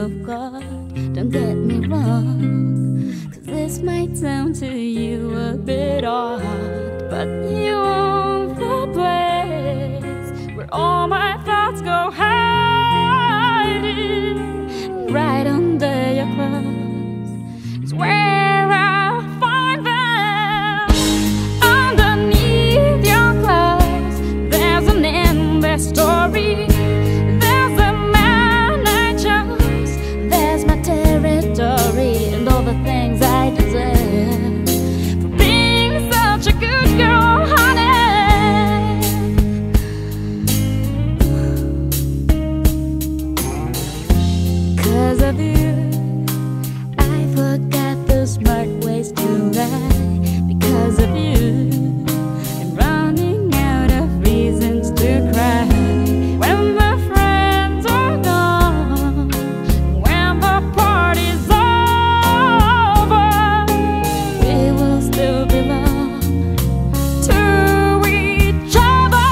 of God. Don't get me wrong, 'cause this might sound to you a bit odd, but you own the place where all my thoughts go hiding. Right under your clothes is where I find them. Underneath your clothes there's an endless story. There's a man I chose, there's my territory, and all the things I deserve for being such a good girl, honey. 'Cause of you I forgot the smart ways to lie. Because of you I'm running out of reasons to cry. When the friends are gone, when the party's over, we will still belong to each other.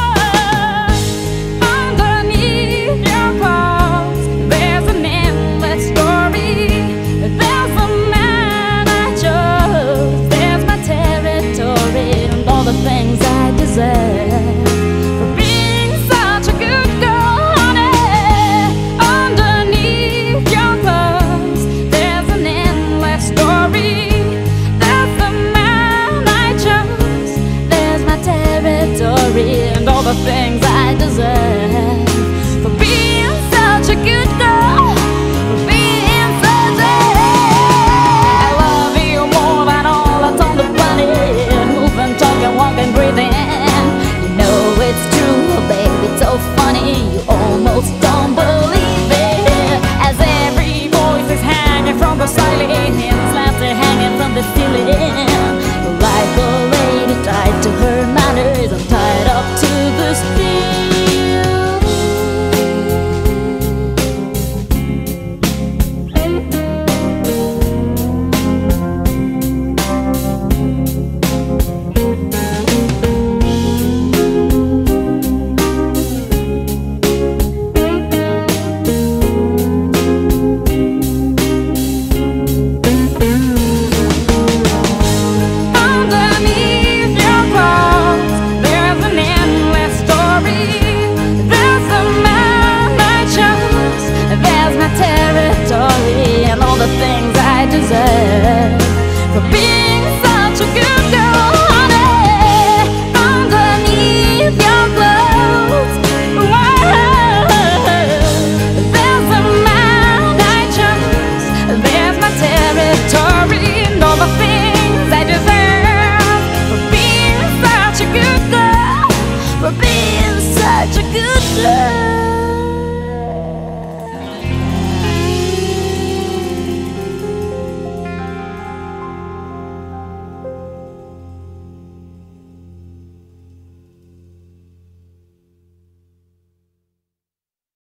Underneath your clothes there's an endless story. There's a man I chose, there's my territory, and all the things I deserve for being such a good girl, honey. Underneath your clothes there's an endless story. There's the man I chose, there's my territory, and all the things I deserve for being such a good girl, for being such a... I love you more than all that's on the planet. Moving, talking, walking, breathing. You know it's true, baby, it's so funny. You almost don't believe it. As every voice is hanging from the ceiling, slabs are hanging from the ceiling. Like a lady tied to her manners, I'm tied up to the steel. Underneath your clothes there's an endless story. There's a man I chose, there's my territory, and all the things I deserve for being such a good girl, honey. Underneath your clothes, there's a man I chose, there's my territory, and all the things I deserve for being such a good girl, for being such a good girl.